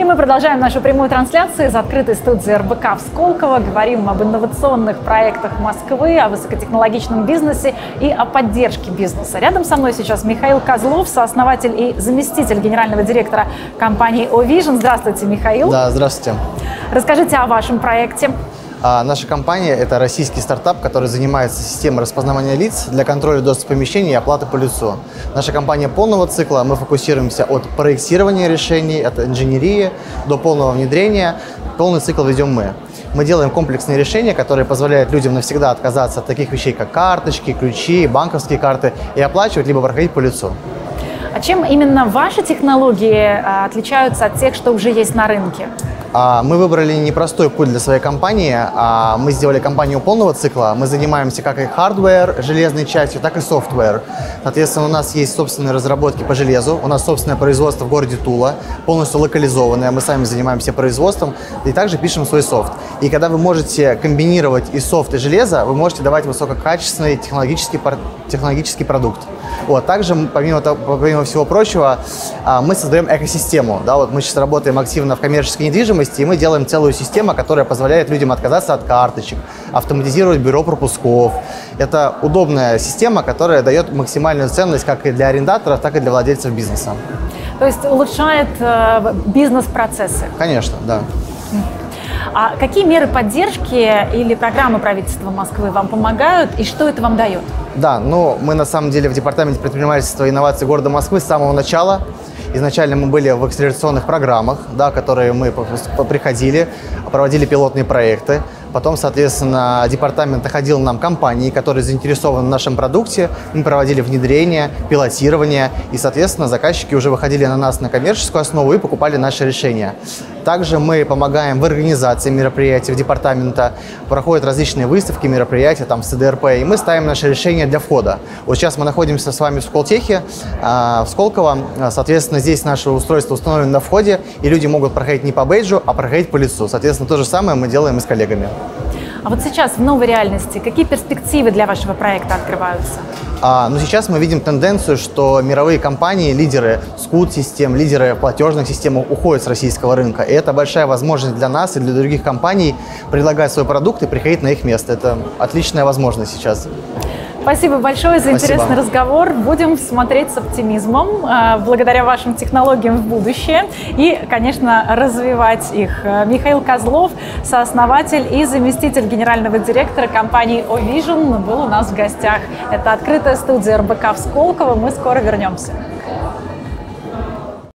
И мы продолжаем нашу прямую трансляцию из открытой студии РБК в Сколково. Говорим об инновационных проектах Москвы, о высокотехнологичном бизнесе и о поддержке бизнеса. Рядом со мной сейчас Михаил Козлов, сооснователь и заместитель генерального директора компании Ovision. Здравствуйте, Михаил. Да, здравствуйте. Расскажите о вашем проекте. Наша компания – это российский стартап, который занимается системой распознавания лиц для контроля доступа помещений и оплаты по лицу. Наша компания полного цикла, мы фокусируемся от проектирования решений, от инженерии до полного внедрения. Полный цикл ведем мы. Мы делаем комплексные решения, которые позволяют людям навсегда отказаться от таких вещей, как карточки, ключи, банковские карты и оплачивать, либо проходить по лицу. А чем именно ваши технологии отличаются от тех, что уже есть на рынке? Мы выбрали непростой путь для своей компании. Мы сделали компанию полного цикла. Мы занимаемся как и хардвер, железной частью, так и софтвер. Соответственно, у нас есть собственные разработки по железу. У нас собственное производство в городе Тула, полностью локализованное. Мы сами занимаемся производством и также пишем свой софт. И когда вы можете комбинировать и софт, и железо, вы можете давать высококачественный технологический продукт. Также, помимо всего прочего, мы создаем экосистему. Мы сейчас работаем активно в коммерческой недвижимости, и мы делаем целую систему, которая позволяет людям отказаться от карточек, автоматизировать бюро пропусков. Это удобная система, которая дает максимальную ценность как и для арендаторов, так и для владельцев бизнеса. То есть улучшает бизнес-процессы? Конечно, да. А какие меры поддержки или программы правительства Москвы вам помогают и что это вам дает? Да, мы на самом деле в Департаменте предпринимательства и инноваций города Москвы с самого начала. Изначально мы были в акселерационных программах, которые мы приходили, проводили пилотные проекты. Потом, соответственно, департамент находил нам компании, которые заинтересованы в нашем продукте. Мы проводили внедрение, пилотирование, и, соответственно, заказчики уже выходили на нас на коммерческую основу и покупали наши решения. Также мы помогаем в организации мероприятий в департамента. Проходят различные выставки, мероприятия в СДРП, и мы ставим наши решения для входа. Сейчас мы находимся с вами в Сколтехе, в Сколково. Соответственно, здесь наше устройство установлено на входе, и люди могут проходить не по бейджу, а проходить по лицу. Соответственно, то же самое мы делаем и с коллегами. А вот сейчас, в новой реальности, какие перспективы для вашего проекта открываются? Сейчас мы видим тенденцию, что мировые компании, лидеры SCUD-систем, лидеры платежных систем уходят с российского рынка. И это большая возможность для нас и для других компаний предлагать свой продукт и приходить на их место. Это отличная возможность сейчас. Спасибо большое за интересный разговор. Будем смотреть с оптимизмом благодаря вашим технологиям в будущее и, конечно, развивать их. Михаил Козлов, сооснователь и заместитель генерального директора компании Ovision, был у нас в гостях. Это открытая студия РБК в Сколково. Мы скоро вернемся.